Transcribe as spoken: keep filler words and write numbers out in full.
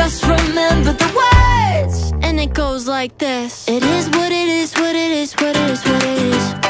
just remember the words. And it goes like this: it is what it is, what it is, what it is, what it is.